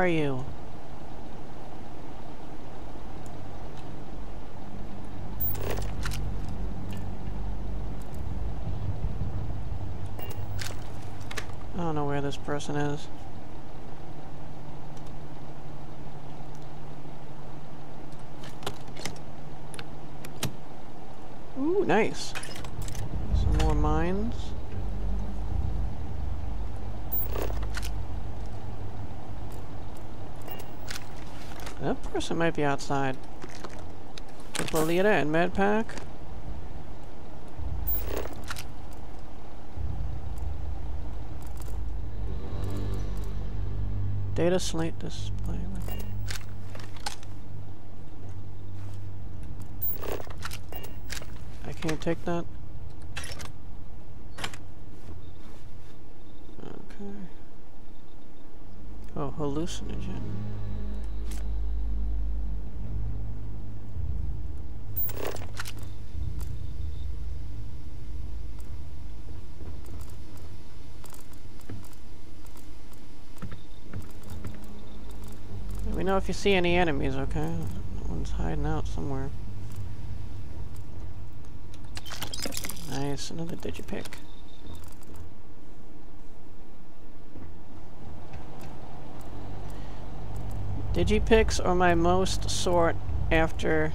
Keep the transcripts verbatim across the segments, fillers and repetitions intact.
are you? I don't know where this person is. Ooh, nice. Some more mines. That person might be outside. Lolita and Medpack. Data slate display. I can't take that. Okay. Oh, hallucinogen. Let me know if you see any enemies, okay? One's hiding out somewhere. Nice, another digipick. Digipicks are my most sought after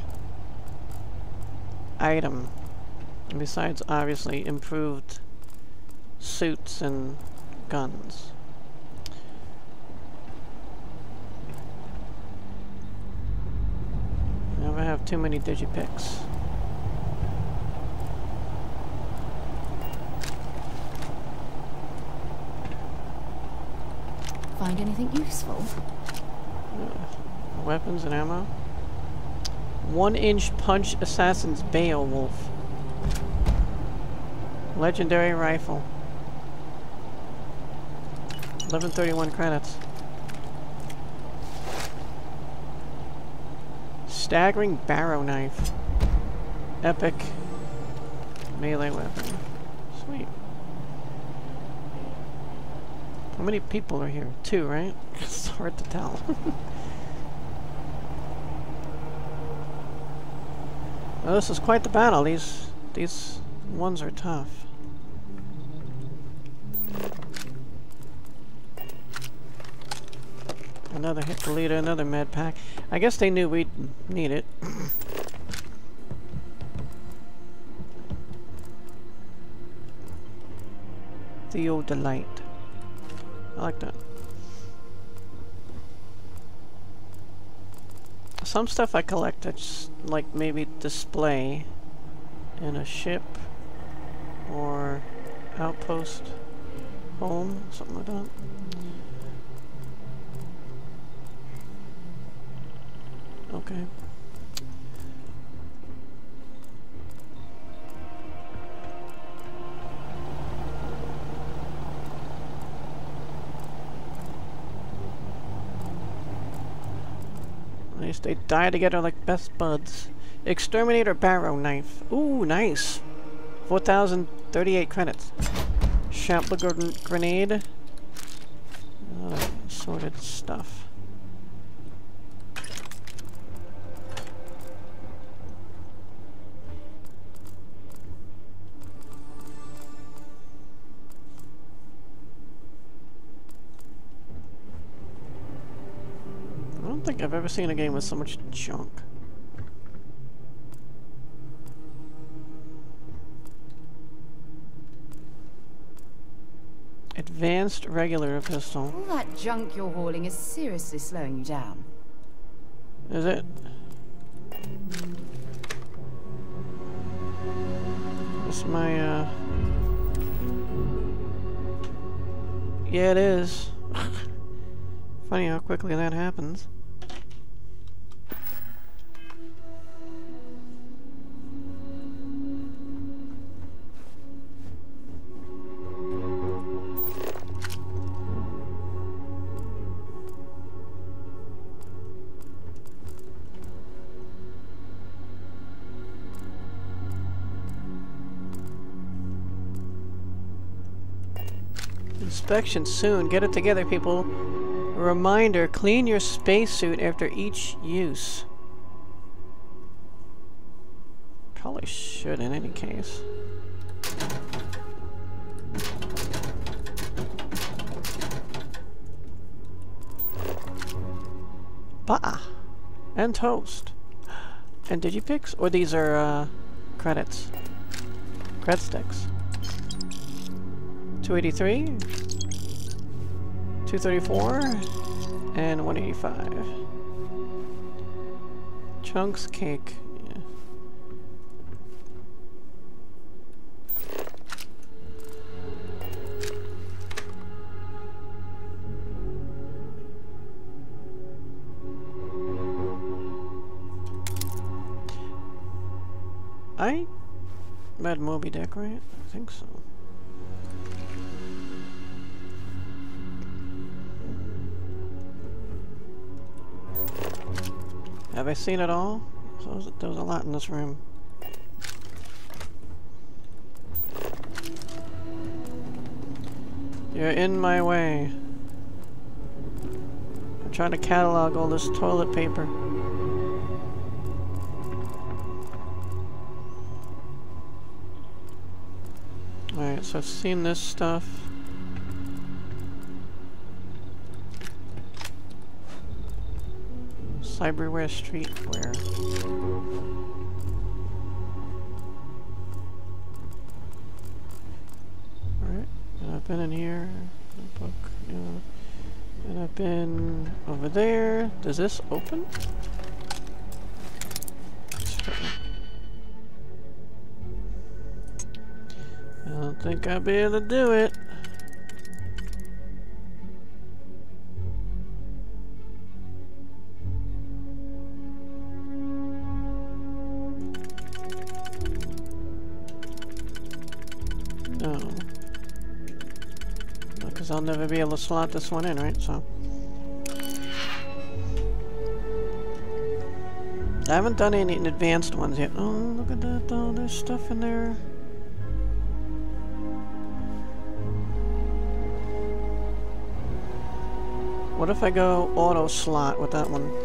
item. Besides, obviously, improved suits and guns. Never have too many digipicks. Find anything useful? Uh, weapons and ammo. One inch punch assassin's Beowulf. Legendary rifle. eleven thirty-one credits. Staggering barrow knife. Epic melee weapon. Sweet. How many people are here? Two, right? It's hard to tell. Well, this is quite the battle. These these ones are tough. Another hit leader, another med pack. I guess they knew we'd need it. Theo Delight. I like that. Some stuff I collect, I just like maybe display in a ship or outpost home, something like that. Okay. Nice, they die together like best buds. Exterminator barrow knife. Ooh, nice. four thousand thirty-eight credits. Champler grenade. Uh, assorted stuff. I don't think I've ever seen a game with so much junk. Advanced regular pistol. All that junk you're hauling is seriously slowing you down. Is it? It's my, uh... yeah, it is. Funny how quickly that happens. Inspection soon. Get it together, people. Reminder, clean your spacesuit after each use. Probably should in any case. Bah! And toast. And digipicks? Or these are, uh, credits. Cred sticks. two eighty-three. two thirty-four. And one eighty-five. Chunks, cake. Yeah. I read Moby Dick, right? I think so. Have I seen it all? So there was a lot in this room. You're in my way. I'm trying to catalog all this toilet paper. Alright, so I've seen this stuff. Cyberware streetwear. Alright, and I've been in here. Book, yeah. And I've been over there. Does this open? I don't think I'll be able to do it. No. Because I'll never be able to slot this one in, right? So. I haven't done any advanced ones yet. Oh, look at that though. There's stuff in there. What if I go auto slot with that one?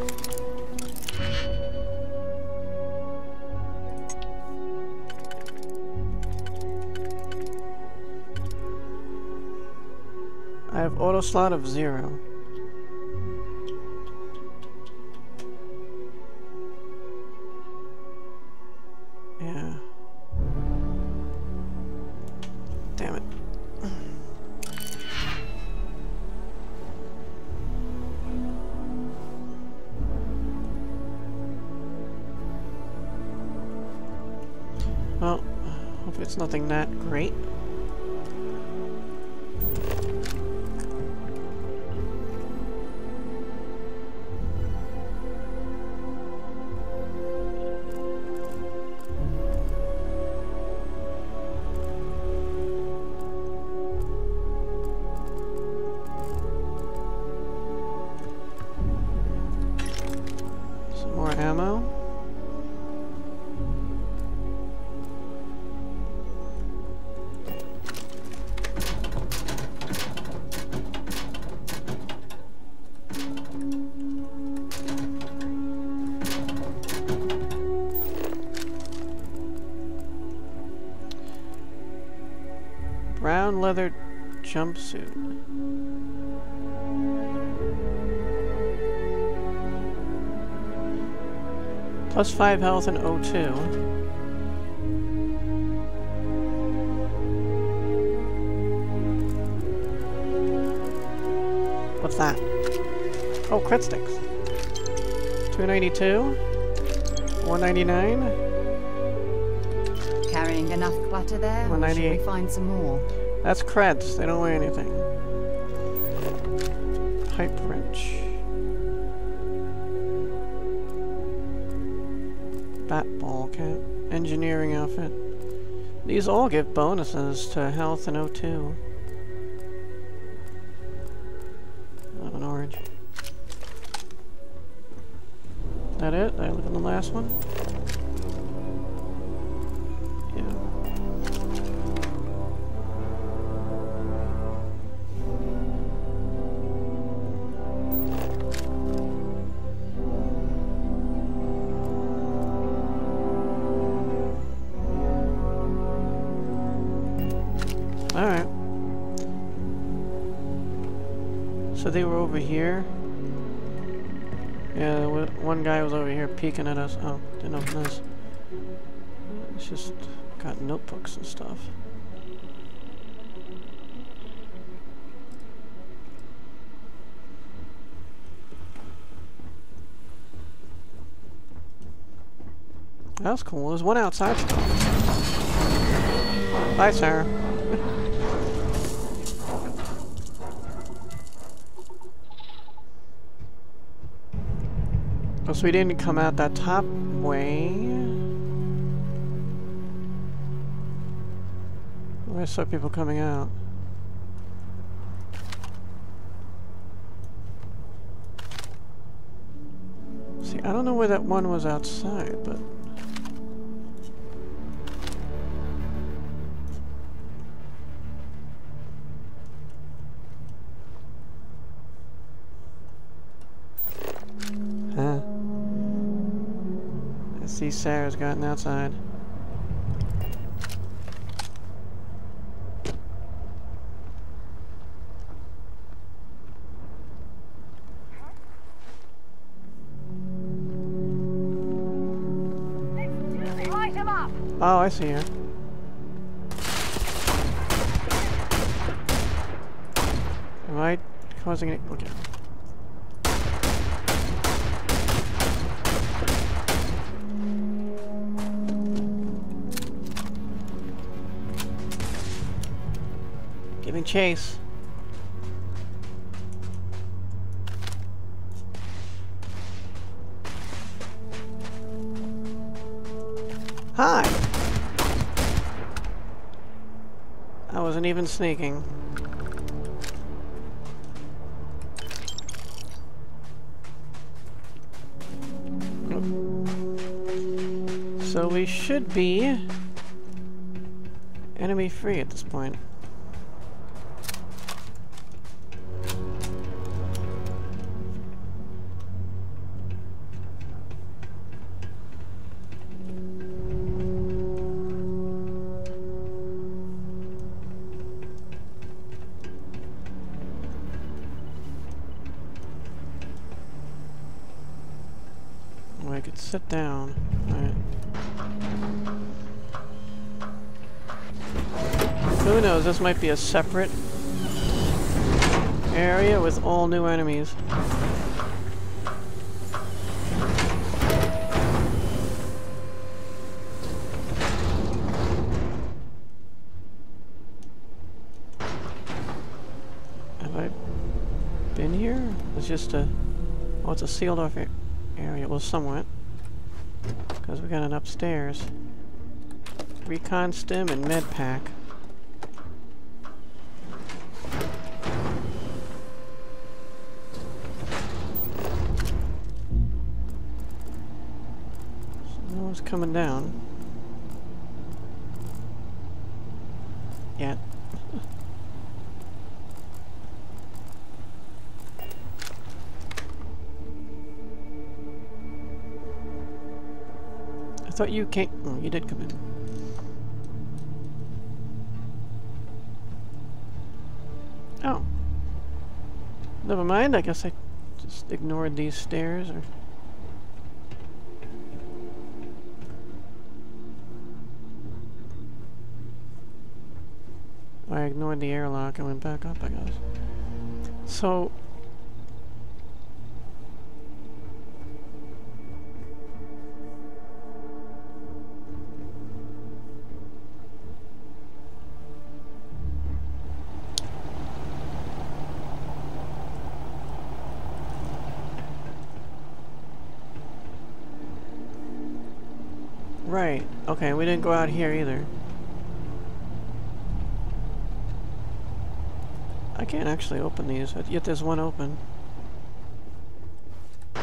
I have auto slot of zero. Yeah. Damn it. Well, hopefully it's nothing that great. Some more ammo. Brown leather jumpsuit. Plus five health and O two. What's that? Oh, crit sticks. two ninety-two. one ninety-nine. Carrying enough clutter there, or should one ninety-eight. we find some more? That's creds. They don't weigh anything. Hype wrench. Bat ball cap. Engineering outfit. These all give bonuses to health and O two. I have an orange. That it? Did I look at the last one? So they were over here. Yeah, one guy was over here peeking at us. Oh, didn't open this. It's just got notebooks and stuff. That was cool. There's one outside still. Bye, Sarah. Oh, so we didn't come out that top way. I saw people coming out. See, I don't know where that one was outside, but... Huh. I see Sarah's gotten outside. Oh, I see her. Am I causing it? Okay. Giving chase. Hi! I wasn't even sneaking. So we should be enemy free at this point. I could sit down. Alright. Who knows, this might be a separate area with all new enemies. Have I been here? It's just a... Oh, it's a sealed off area. Area, well, somewhat, because we got an upstairs. Recon stim and med pack. So no one's coming down yet. I thought you came. Oh, you did come in. Oh. Never mind, I guess I just ignored these stairs, or... I ignored the airlock and went back up, I guess. So... Right. Okay, we didn't go out here either. I can't actually open these, yet there's one open. I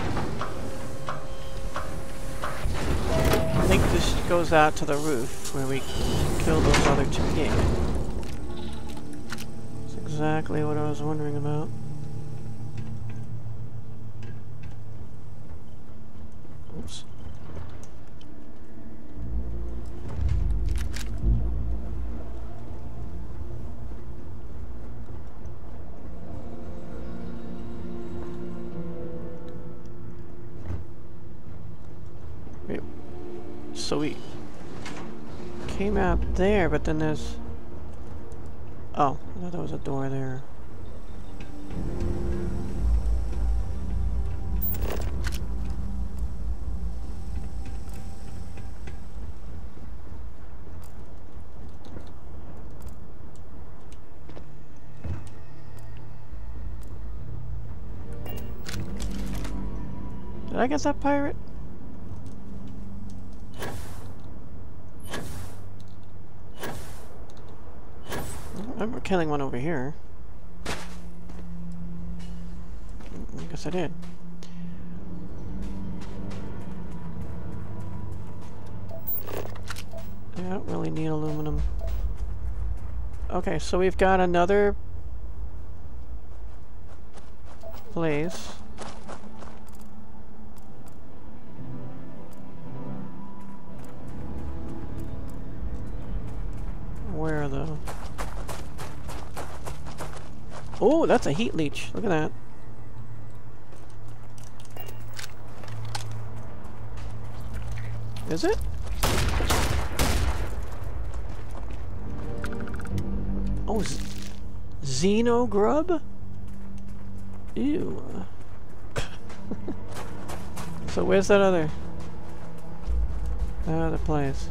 think this goes out to the roof where we kill those other two. Yeah. That's exactly what I was wondering about. Oops. so we came out there, but then there's... Oh, I thought there was a door there. Did I get that pirate? I remember killing one over here. I guess I did. I don't really need aluminum. Okay, so we've got another place. Where though? Oh, that's a heat leech. Look at that. Is it? Oh, Xeno grub? Ew. So where's that other? That other place?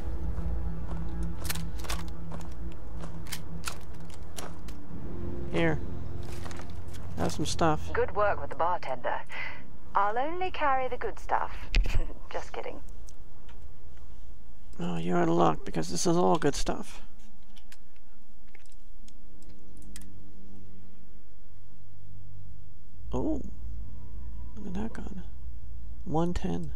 Here. Have some stuff. Good work with the bartender. I'll only carry the good stuff. Just kidding. Oh, you're in luck because this is all good stuff. Oh. Look at that gun. one ten.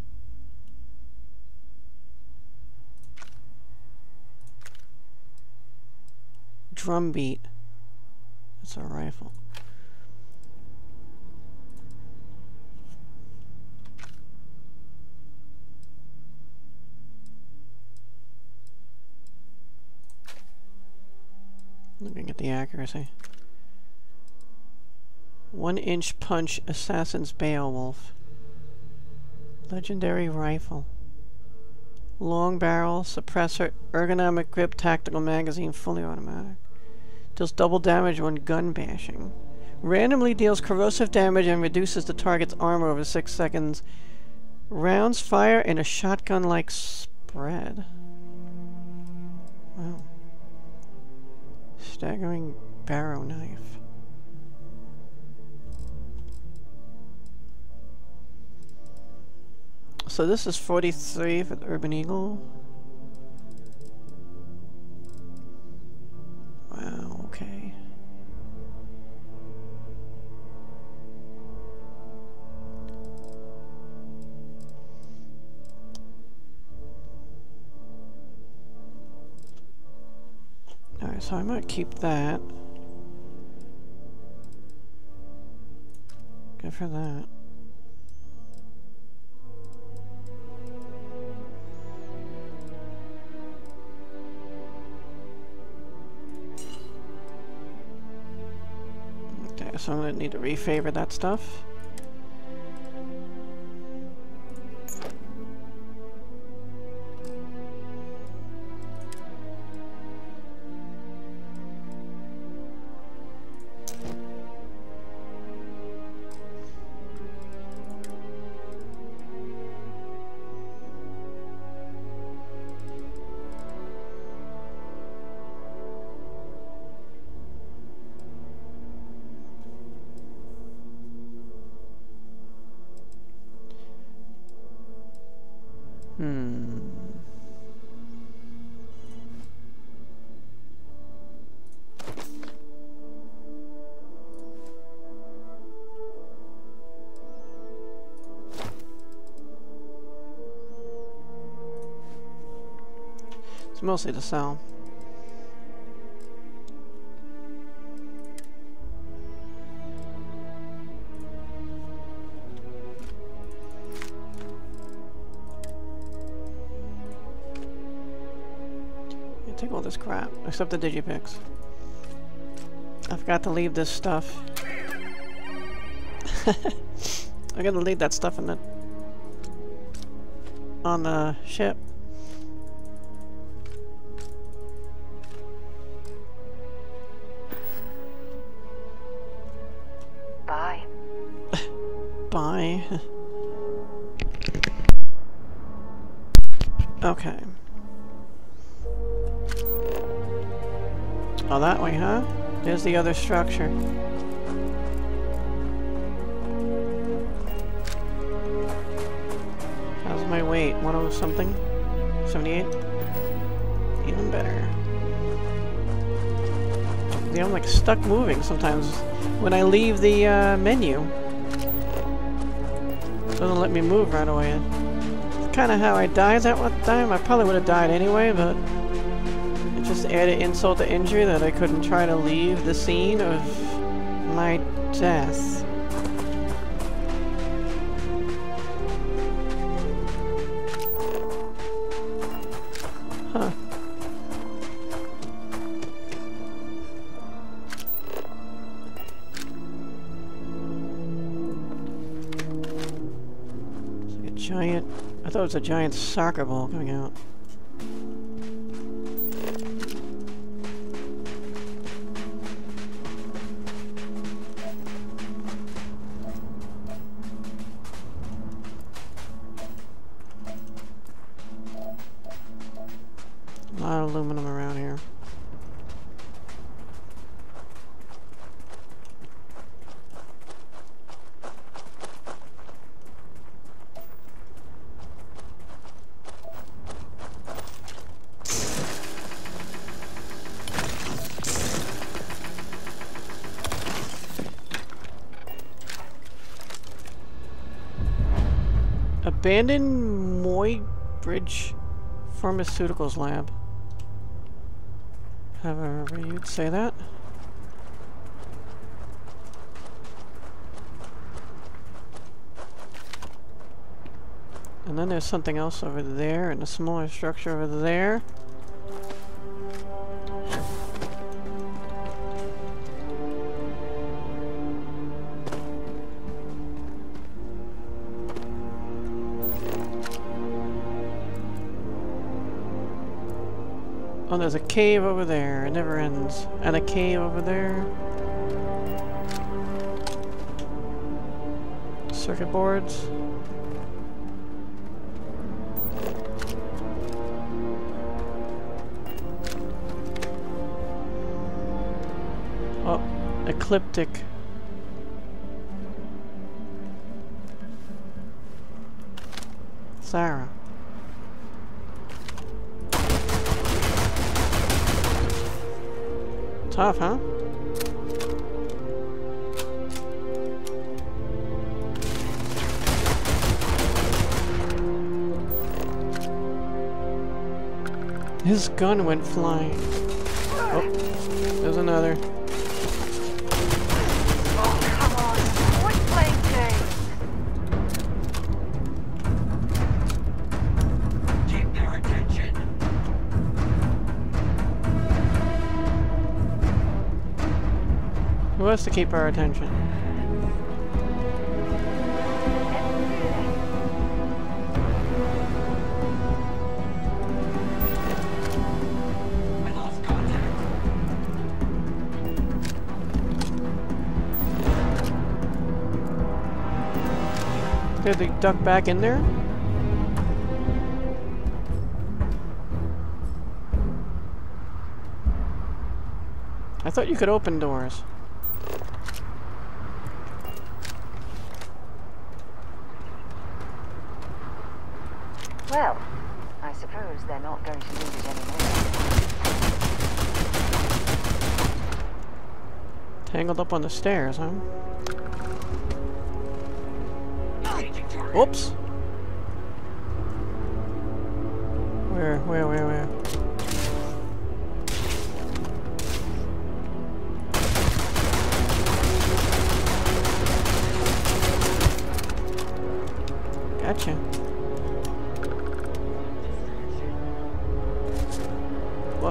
Drum beat. It's a rifle. Looking at the accuracy. One inch punch assassin's Beowulf. Legendary rifle. Long barrel, suppressor, ergonomic grip, tactical magazine, fully automatic. Deals double damage when gun bashing. Randomly deals corrosive damage and reduces the target's armor over six seconds. Rounds fire in a shotgun-like spread. Wow. Staggering barrow knife. So this is forty-three for the Urban Eagle. Wow, okay. Alright, so I might keep that. Good for that. Okay, so I'm gonna need to refavor that stuff. Hmm. It's mostly to sell. Take all this crap, except the digipicks. I forgot to leave this stuff. I gotta leave that stuff in the on the ship. spy. Okay. Oh, that way, huh? There's the other structure. How's my weight? one oh something? seventy-eight? Even better. Yeah, I'm like stuck moving sometimes when I leave the uh, menu. Doesn't let me move right away. It's kind of how I died that one time. I probably would have died anyway, but it just added insult to injury that I couldn't try to leave the scene of my death. Huh. It's like a giant... I thought it was a giant soccer ball coming out. A lot of aluminum around here. Abandoned Muybridge Pharmaceuticals lab. However you'd say that. And then there's something else over there, and a smaller structure over there. Oh, there's a cave over there. It never ends. And a cave over there. Circuit boards. Oh, ecliptic. Sarah. Tough, huh? His gun went flying. Oh, there's another. Oh, come on. Quit playing games. Keep their attention. Who has to keep our attention? I lost contact. Did they duck back in there? I thought you could open doors. Well, I suppose they're not going to need it anymore. Tangled up on the stairs, huh? Changing target. Oops! Where, where, where, where? Gotcha. What?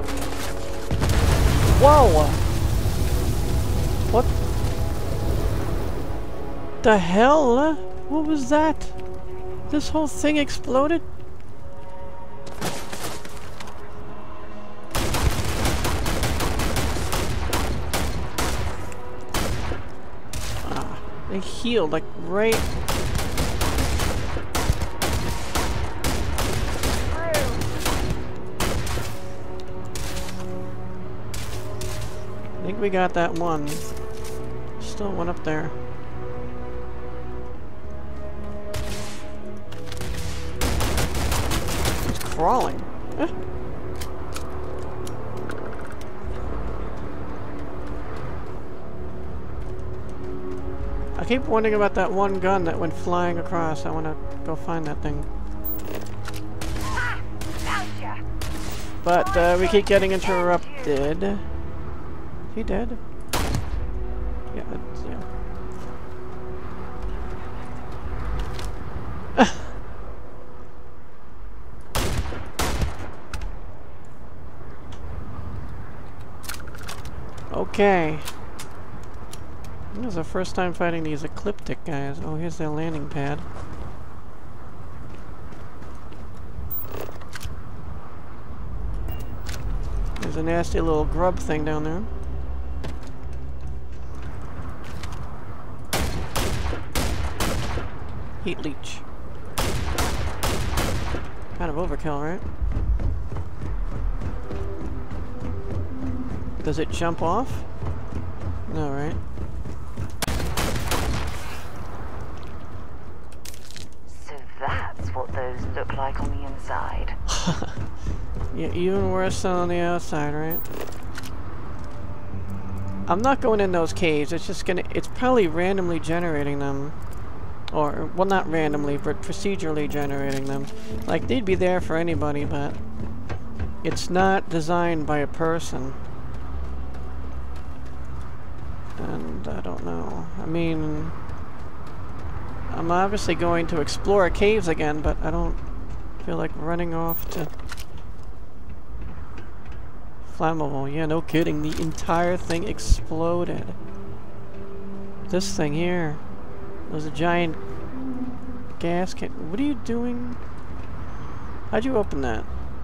Whoa! What the hell? What was that? This whole thing exploded? Ah, they healed like right think we got that one. Still one up there. It's crawling. Eh. I keep wondering about that one gun that went flying across. I want to go find that thing. Ha! Found ya! But uh, we keep getting interrupted. Is he dead? Yeah, that's, yeah. Okay. This is the first time fighting these ecliptic guys. Oh, here's their landing pad. There's a nasty little grub thing down there. Heat leech. Kind of overkill, right? Does it jump off? No, right? So that's what those look like on the inside. Yeah, even worse than on the outside, right? I'm not going in those caves. It's just gonna... It's probably randomly generating them. Or, well, not randomly, but procedurally generating them. Like, they'd be there for anybody, but... It's not designed by a person. And I don't know. I mean... I'm obviously going to explore caves again, but I don't feel like running off to... Flammable. Yeah, no kidding. The entire thing exploded. This thing here. There's a giant gas can. What are you doing? How'd you open that?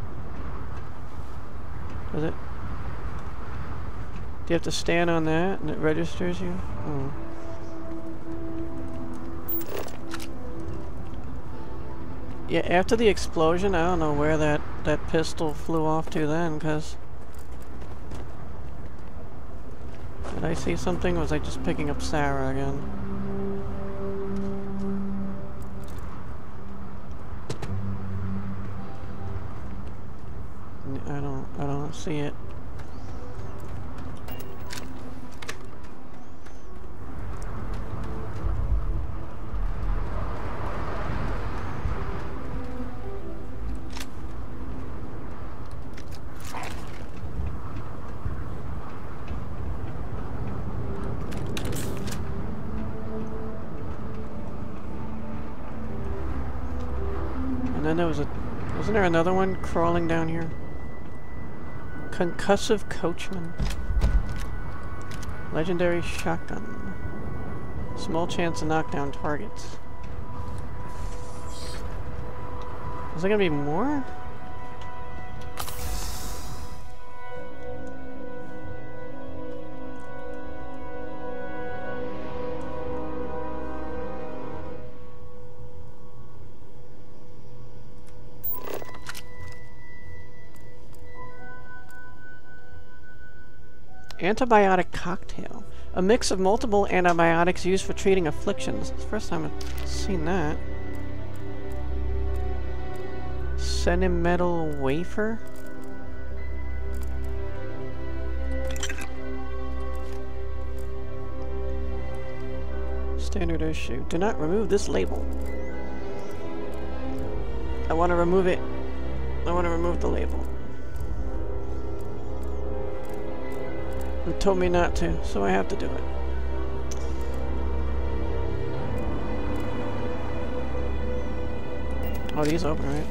Does it? Do you have to stand on that and it registers you? Oh. Yeah, after the explosion, I don't know where that, that pistol flew off to then, because... Did I see something, or was I just picking up Sarah again? I don't, I don't see it. And then there was a... Wasn't there another one crawling down here? Concussive Coachman. Legendary shotgun. Small chance to knock down targets. Is there gonna be more? Antibiotic cocktail. A mix of multiple antibiotics used for treating afflictions. It's the first time I've seen that. Sentimental wafer? Standard issue. Do not remove this label. I want to remove it. I want to remove the label. It told me not to, so I have to do it. Oh, these open, right?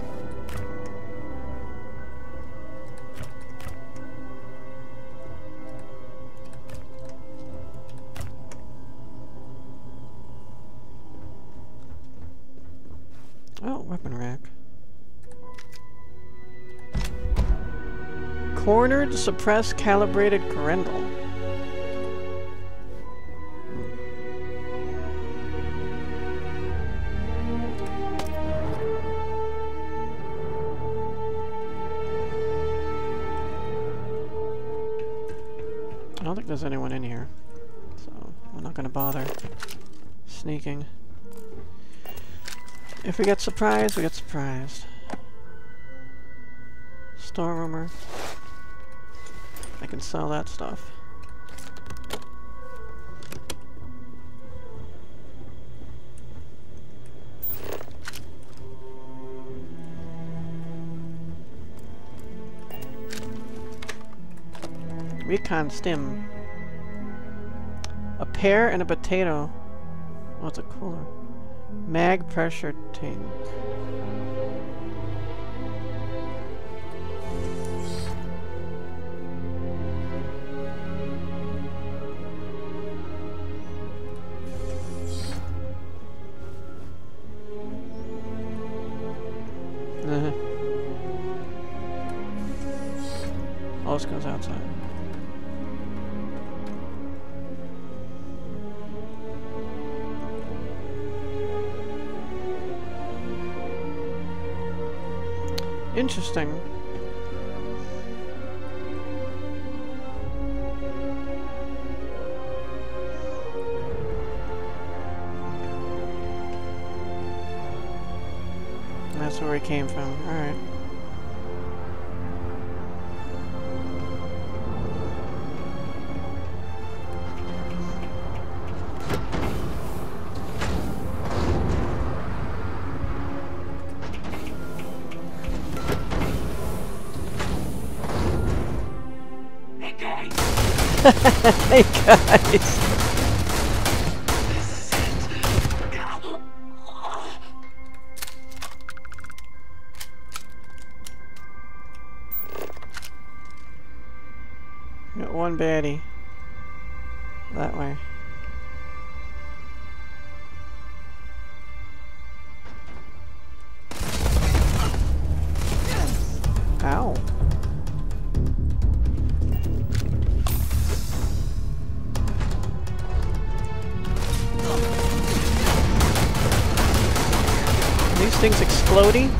Oh, weapon rack. Cornered, suppressed, calibrated Grendel. don't think there's anyone in here, so I'm not gonna bother sneaking. If we get surprised, we get surprised. Store rumor. I can sell that stuff. Recon stim. A pear and a potato. Oh, it's a cooler. Mag pressure tank. Uh-huh. All this goes outside. Interesting. That's where he came from. Alright. Hey guys! Got one baddie. That way. Ow. These things exploding?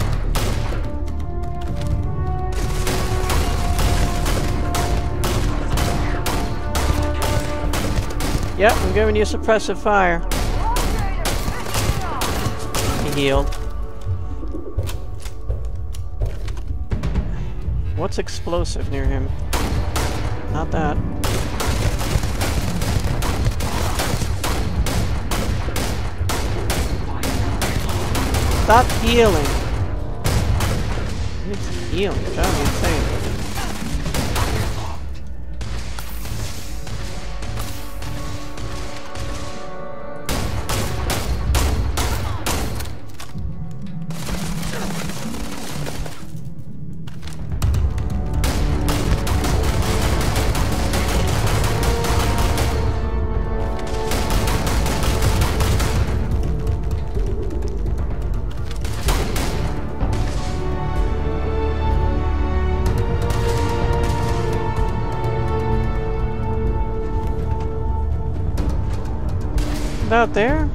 Yep, I'm giving you suppressive fire. He healed. What's explosive near him? Not that. Stop healing. It's healing. It's driving me insane. Out there?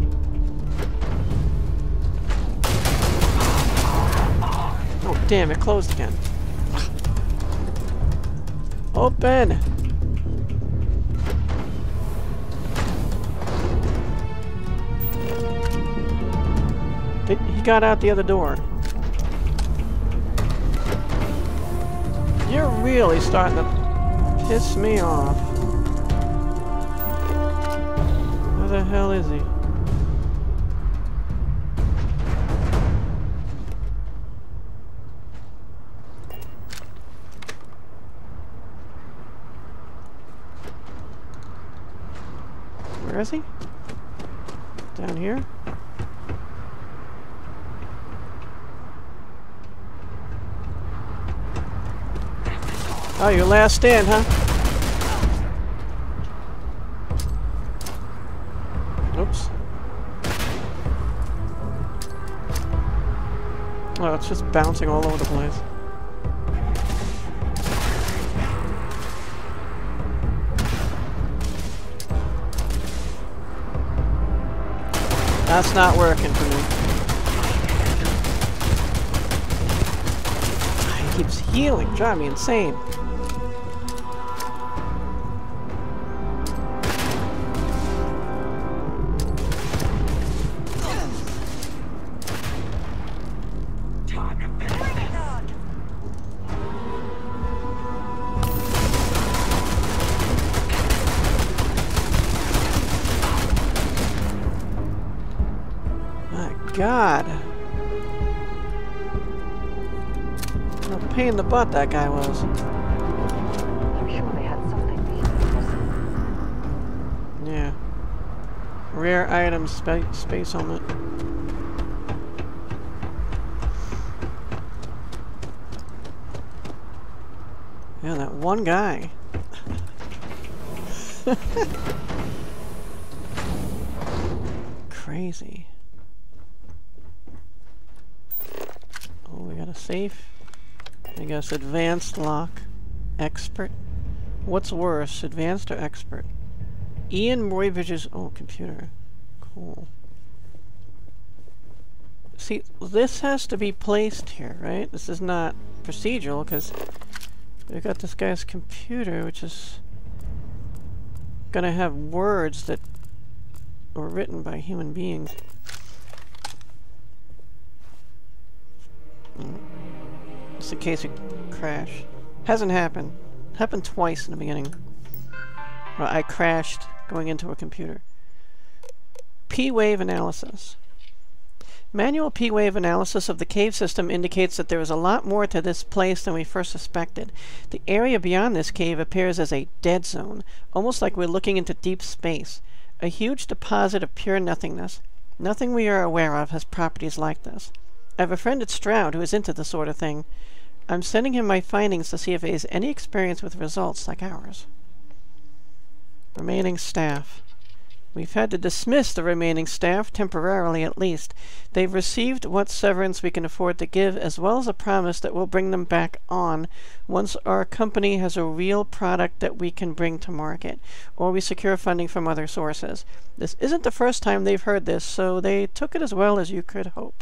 Oh damn, it closed again. Open! It, he got out the other door. You're really starting to piss me off. Where the hell is he? Where is he? Down here? Oh, your last stand, huh? Oops. Oh, it's just bouncing all over the place. That's not working for me. He keeps healing, driving me insane. My God. What a pain in the butt that guy was. I'm sure they had something we could use. Yeah. Rare item, spa space helmet. Yeah, that one guy. Crazy. Oh, we got a safe. I guess advanced lock. Expert. What's worse, advanced or expert? Ian Muybridge's... Oh, computer. Cool. See, this has to be placed here, right? This is not procedural, because we've got this guy's computer, which is gonna have words that were written by human beings. Mm. Just in case we crash. Hasn't happened. Happened twice in the beginning. Well, I crashed going into a computer. P-wave analysis. Manual P-wave analysis of the cave system indicates that there is a lot more to this place than we first suspected. The area beyond this cave appears as a dead zone, almost like we're looking into deep space. A huge deposit of pure nothingness. Nothing we are aware of has properties like this. I have a friend at Stroud who is into this sort of thing. I'm sending him my findings to see if he has any experience with results like ours. Remaining staff. We've had to dismiss the remaining staff, temporarily at least. They've received what severance we can afford to give, as well as a promise that we'll bring them back on once our company has a real product that we can bring to market, or we secure funding from other sources. This isn't the first time they've heard this, so they took it as well as you could hope.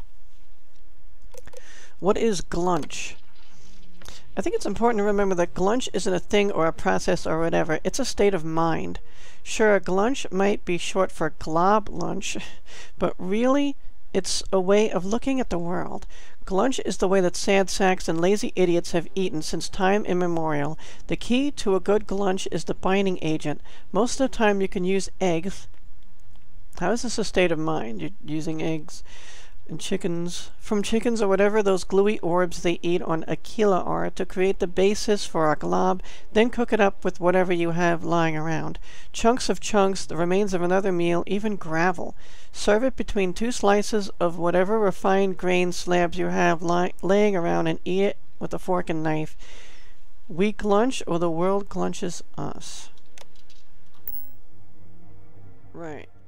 What is glunch? I think it's important to remember that glunch isn't a thing or a process or whatever. It's a state of mind. Sure, glunch might be short for glob lunch, but really, it's a way of looking at the world. Glunch is the way that sad sacks and lazy idiots have eaten since time immemorial. The key to a good glunch is the binding agent. Most of the time you can use eggs. How is this a state of mind? You're using eggs and chickens, from chickens or whatever those gluey orbs they eat on Aquila are, to create the basis for a glob, then cook it up with whatever you have lying around. Chunks of chunks, the remains of another meal, even gravel. Serve it between two slices of whatever refined grain slabs you have li laying around and eat it with a fork and knife. We glunch or the world glunches us. Right.